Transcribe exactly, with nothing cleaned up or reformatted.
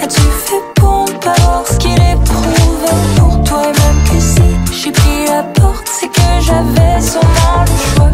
Qu'as-tu fait pour ne pas voir ce qu'il éprouvait pour toi? Et même que si j'ai pris la porte, c'est que j'avais sûrement le choix.